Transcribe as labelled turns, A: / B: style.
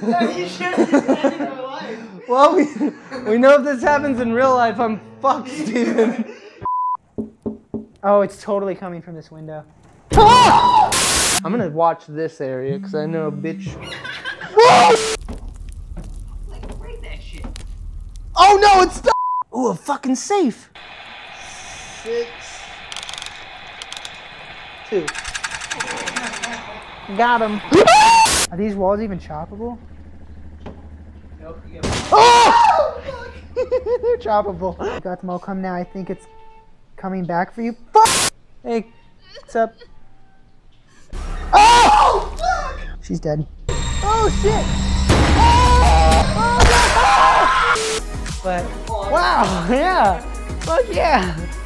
A: No, you shouldn't be saving my life.
B: Well, we know if this happens in real life, I'm fucked, Steven. Oh, it's totally coming from this window. Ah! I'm gonna watch this area because I know a bitch. Whoa!
A: Like, break that shit.
B: Oh no, it's stuck! Ooh, a fucking safe. 6, 2. Got him. Are these walls even choppable?
A: Nope, you
B: Oh! They're choppable. Got them all come now. I think it's coming back for you. Fuck! Hey, what's up? Oh! Fuck! She's dead. Oh shit! Oh! Oh! But wow, yeah, fuck yeah.